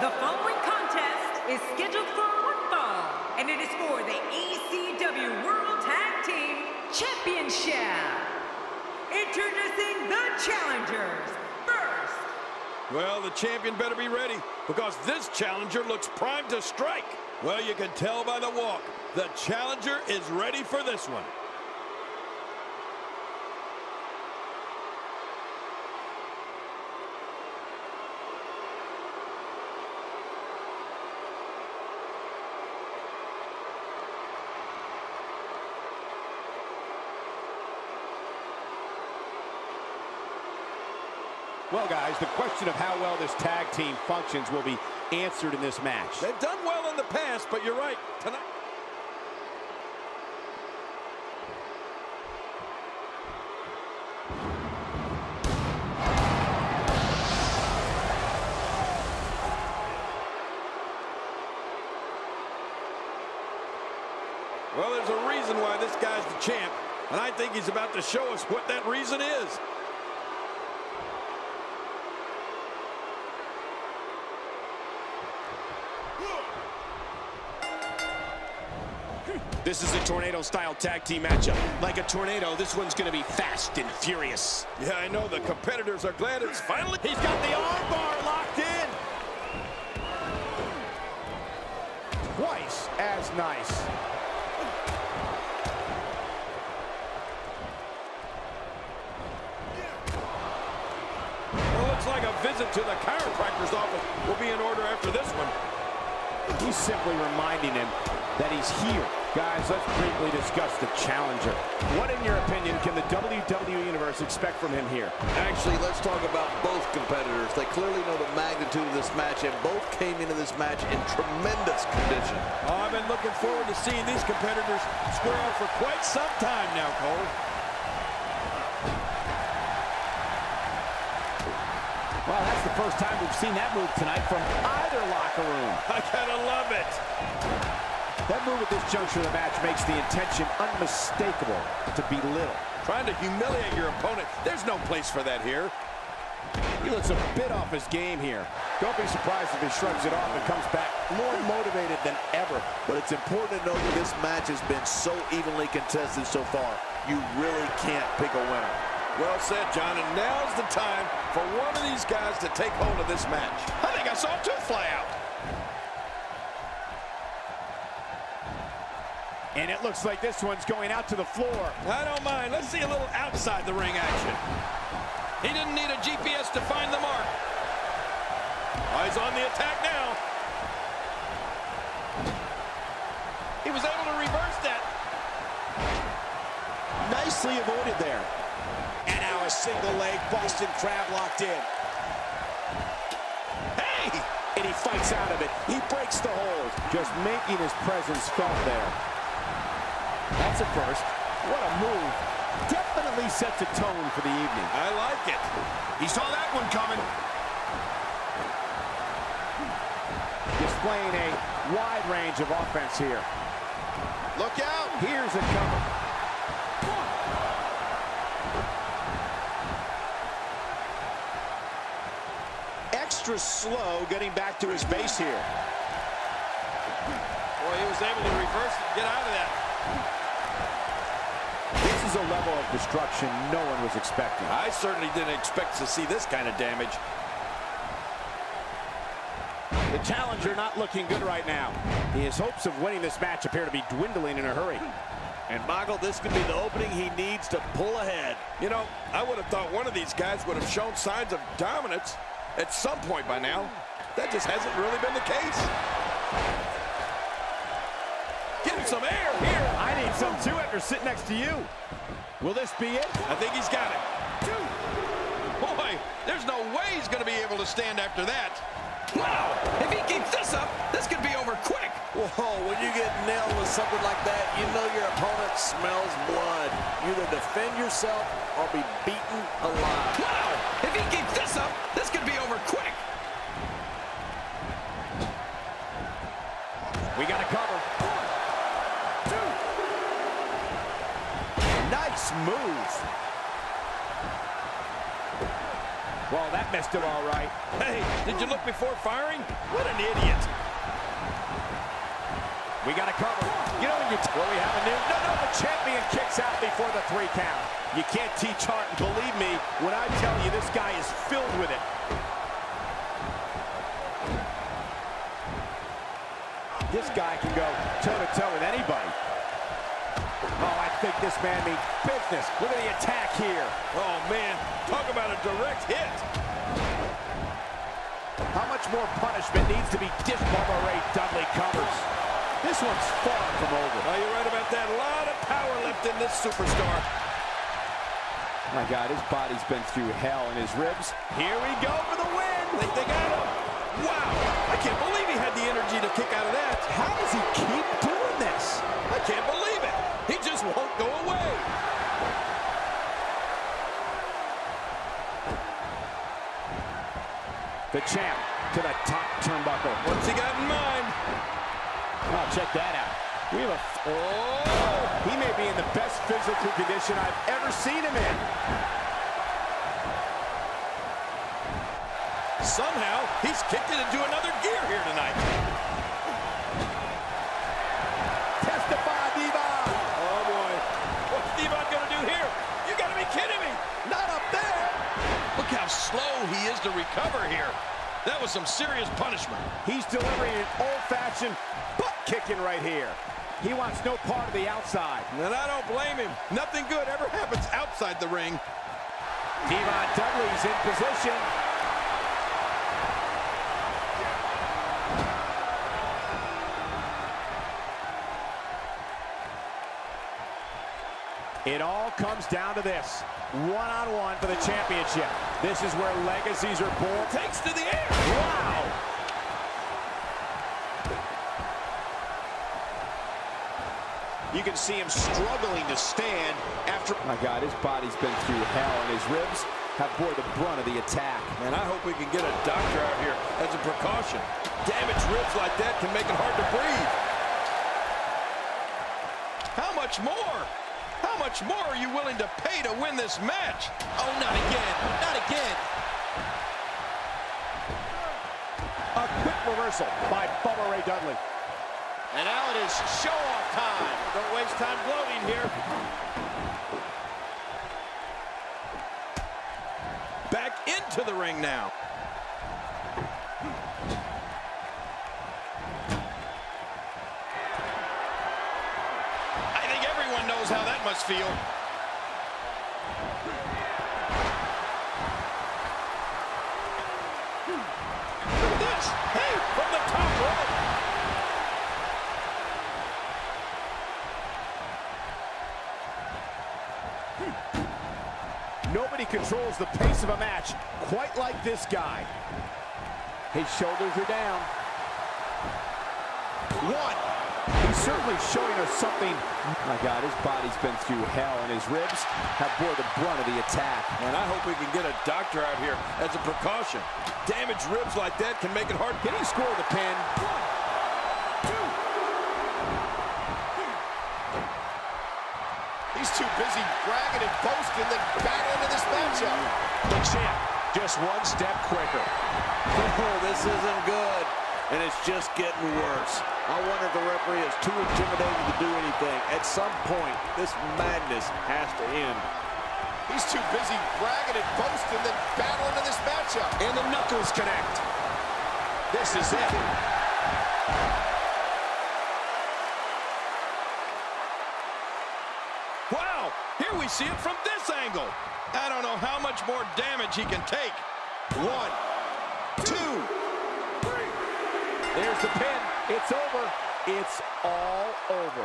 The following contest is scheduled for one fall, and it is for the ECW World Tag Team Championship. Introducing the challengers first. Well, the champion better be ready, because this challenger looks primed to strike. Well, you can tell by the walk. The challenger is ready for this one. Well, guys, the question of how well this tag team functions will be answered in this match. They've done well in the past, but you're right. Tonight. Well, there's a reason why this guy's the champ, and I think he's about to show us what that reason is. This is a tornado-style tag team matchup. Like a tornado, this one's going to be fast and furious. Yeah, I know. The competitors are glad it's finally... He's got the arm bar locked in. Twice as nice. Well, looks like a visit to the chiropractor's office will be in order after this one. He's simply reminding him that he's here. Guys, let's briefly discuss the challenger. What, in your opinion, can the WWE Universe expect from him here? Actually, let's talk about both competitors. They clearly know the magnitude of this match, and both came into this match in tremendous condition. Oh, I've been looking forward to seeing these competitors square off for quite some time now, Cole. Well, that's the first time we've seen that move tonight from either locker room. I gotta love it. That move at this juncture of the match makes the intention unmistakable to belittle. Trying to humiliate your opponent. There's no place for that here. He looks a bit off his game here. Don't be surprised if he shrugs it off and comes back more motivated than ever. But it's important to note that this match has been so evenly contested so far. You really can't pick a winner. Well said, John, and now's the time for one of these guys to take hold of this match. I think I saw a tooth fly out. And it looks like this one's going out to the floor. I don't mind. Let's see a little outside the ring action. He didn't need a GPS to find the mark. Oh, he's on the attack now. He was able to reverse that. Nicely avoided there. And now a single leg Boston Crab locked in. Hey! And he fights out of it. He breaks the hold. Just making his presence felt there. That's a first. What a move. Definitely sets a tone for the evening. I like it. He saw that one coming. Displaying a wide range of offense here. Look out. Here's a cover. Extra slow getting back to his base here. Boy, he was able to reverse it and get out of that. This is a level of destruction no one was expecting. I certainly didn't expect to see this kind of damage. The challenger not looking good right now. His hopes of winning this match appear to be dwindling in a hurry. And Michael, this could be the opening he needs to pull ahead. You know, I would have thought one of these guys would have shown signs of dominance at some point by now. That just hasn't really been the case. Get him some air here. I need some too after sitting next to you. Will this be it? I think he's got it. Boy, there's no way he's going to be able to stand after that. Wow, if he keeps this up, this could be over quick. Whoa, when you get nailed with something like that, you know your opponent smells blood. You either defend yourself or be beaten alive. Wow, if he keeps this up, this could be over quick. We got to cover. 1, 2. Nice move. Well, that missed him all right. Hey, did you look before firing? What an idiot. We got to cover. You know, well, we have a new... No, the champion kicks out before the 3 count. You can't teach heart, and believe me when I tell you this guy is filled with it. This guy can go toe-to-toe with anybody. Oh, I think this man means business. Look at the attack here. Oh, man, talk about a direct hit. How much more punishment needs to be dished? Bubba Ray Dudley covers. This one's far from over. Oh, you're right about that. A lot of power left in this superstar. My God, his body's been through hell, and his ribs. Here we go for the win. Think they got him. Wow, I can't believe he had the energy to kick out of that. How does he keep doing this? I can't believe it. He just won't go away. The champ to the top turnbuckle. What's he got in mind? Oh, check that out. We have a... Oh! He may be in the best physical condition I've ever seen him in. Somehow, he's kicked it into another gear here tonight. Testify, Devon! Oh, boy. What's Devon going to do here? You got to be kidding me. Not up there! Look how slow he is to recover here. That was some serious punishment. He's delivering an old-fashioned butt kicking right here. He wants no part of the outside. And I don't blame him. Nothing good ever happens outside the ring. Devon Dudley's in position. It all comes down to this. One-on-one for the championship. This is where legacies are born. Takes to the air. Wow! You can see him struggling to stand after... My God, his body's been through hell, and his ribs have bore the brunt of the attack. And I hope we can get a doctor out here as a precaution. Damaged ribs like that can make it hard to breathe. How much more? How much more are you willing to pay to win this match? Oh, not again. Not again. A quick reversal by Bubba Ray Dudley. And now it is show-off time. Don't waste time gloating here. Back into the ring now. I think everyone knows how that must feel. Look at this. Hey, from the top rope. Nobody controls the pace of a match quite like this guy. His shoulders are down. One. He's certainly showing us something. My God, his body's been through hell, and his ribs have bore the brunt of the attack. And I hope we can get a doctor out here as a precaution. Damaged ribs like that can make it hard. Can he score the pin? He's too busy bragging and boasting than battling in this matchup. The champ, just one step quicker. Oh, this isn't good. And it's just getting worse. I wonder if the referee is too intimidated to do anything. At some point, this madness has to end. He's too busy bragging and boasting than battling in this matchup. And the knuckles connect. This is it. Wow, here we see it from this angle. I don't know how much more damage he can take. 1, 2, 3. There's the pin. It's over. It's all over.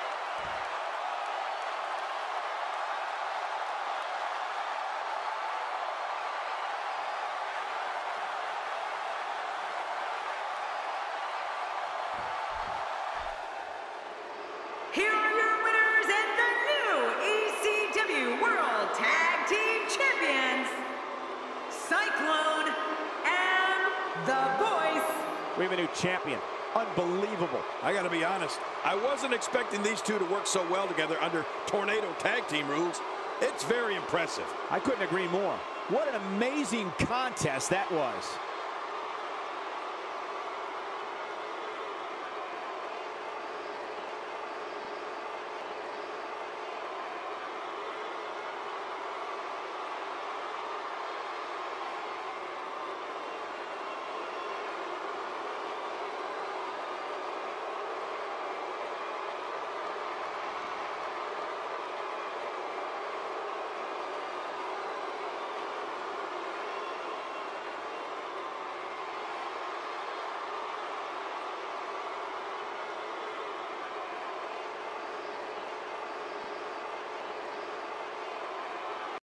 Here are your winners and the new ECW World Tag Team Champions, Cyclone and The Voice. We have a new champion. Unbelievable. I gotta be honest, I wasn't expecting these two to work so well together under Tornado Tag Team rules. It's very impressive. I couldn't agree more. What an amazing contest that was.